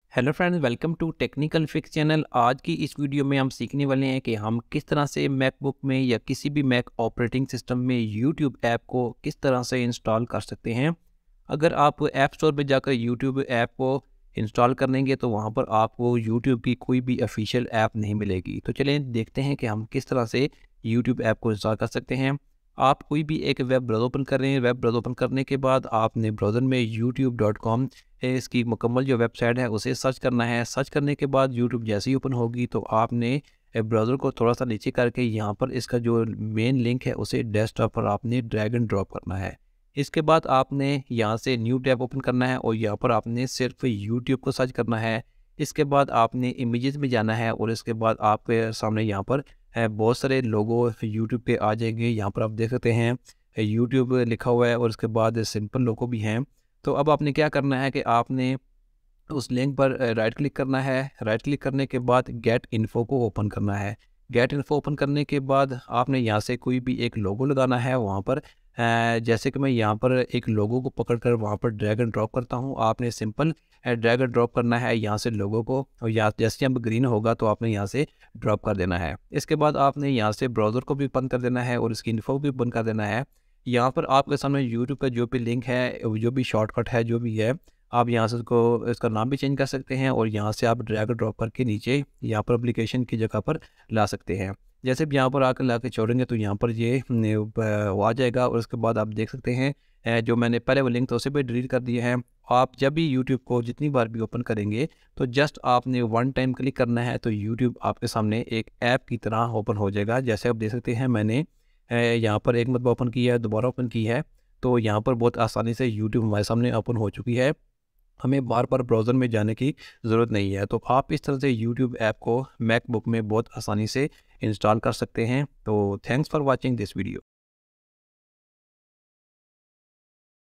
Hello friends, welcome to technical fix channel. आज की इस वीडियो में हम सीखने वाले हैं कि हम किस तरह से मैकबुक में या किसी भी मैक ऑपरेटिंग सिस्टम में यूट्यूब ऐप को किस तरह से इंस्टॉल कर सकते हैं। अगर आप ऐप स्टोर पर जाकर यूट्यूब ऐप को इंस्टॉल करेंगे तो वहां पर आपको यूट्यूब की कोई भी ऑफिशियल ऐप नहीं मिलेगी। तो चलिए देखते हैं कि हम किस तरह से यूट्यूब ऐप को इंस्टॉल कर सकते हैं। आप कोई भी एक वेब ब्राउज़र ओपन कर रहे हैं। वेब ब्राउज़र ओपन करने के बाद आपने ब्राउज़र में youtube.com इसकी मुकम्मल जो वेबसाइट है उसे सर्च करना है। सर्च करने के बाद यूट्यूब जैसे ही ओपन होगी तो आपने ब्राउज़र को थोड़ा सा नीचे करके यहाँ पर इसका जो मेन लिंक है उसे डेस्कटॉप पर आपने ड्रैग एंड ड्रॉप करना है। इसके बाद आपने यहाँ से न्यू टैब ओपन करना है और यहाँ पर आपने सिर्फ यूट्यूब को सर्च करना है। इसके बाद आपने इमेजेस में जाना है और इसके बाद आपके सामने यहाँ पर बहुत सारे लोगो यूट्यूब पे आ जाएंगे। यहाँ पर आप देख सकते हैं यूट्यूब लिखा हुआ है और उसके बाद सिंपल लोगो भी हैं। तो अब आपने क्या करना है कि आपने उस लिंक पर राइट क्लिक करना है। राइट क्लिक करने के बाद गेट इन्फो को ओपन करना है। गेट इन्फो ओपन करने के बाद आपने यहाँ से कोई भी एक लोगो लगाना है वहाँ पर। जैसे कि मैं यहाँ पर एक लोगो को पकड़कर वहाँ पर ड्रैग एंड ड्रॉप करता हूँ। आपने सिंपल ड्रैग एंड ड्रॉप करना है यहाँ से लोगो को, और यहाँ जैसे अब ग्रीन होगा तो आपने यहाँ से ड्रॉप कर देना है। इसके बाद आपने यहाँ से ब्राउज़र को भी बंद कर देना है और इसकी इन्फो भी बंद कर देना है। यहाँ पर आपके सामने यूट्यूब का जो भी लिंक है, जो भी शॉर्टकट है, जो भी है, आप यहाँ से उसको इसका नाम भी चेंज कर सकते हैं और यहाँ से आप ड्रैग ड्रॉप करके नीचे यहाँ पर एप्लीकेशन की जगह पर ला सकते हैं। जैसे भी यहाँ पर आकर ला के छोड़ेंगे तो यहाँ पर ये वो आ जाएगा और उसके बाद आप देख सकते हैं जो मैंने पहले वो लिंक तो उसे भी डिलीट कर दिया है। आप जब भी यूट्यूब को जितनी बार भी ओपन करेंगे तो जस्ट आपने वन टाइम क्लिक करना है तो यूट्यूब आपके सामने एक ऐप की तरह ओपन हो जाएगा। जैसे आप देख सकते हैं मैंने यहाँ पर एक मरतबा ओपन किया है, दोबारा ओपन की है, तो यहाँ पर बहुत आसानी से यूट्यूब हमारे सामने ओपन हो चुकी है। हमें बार बार ब्राउज़र में जाने की ज़रूरत नहीं है। तो आप इस तरह से यूट्यूब ऐप को मैकबुक में बहुत आसानी से इंस्टॉल कर सकते हैं। तो thanks for watching this video.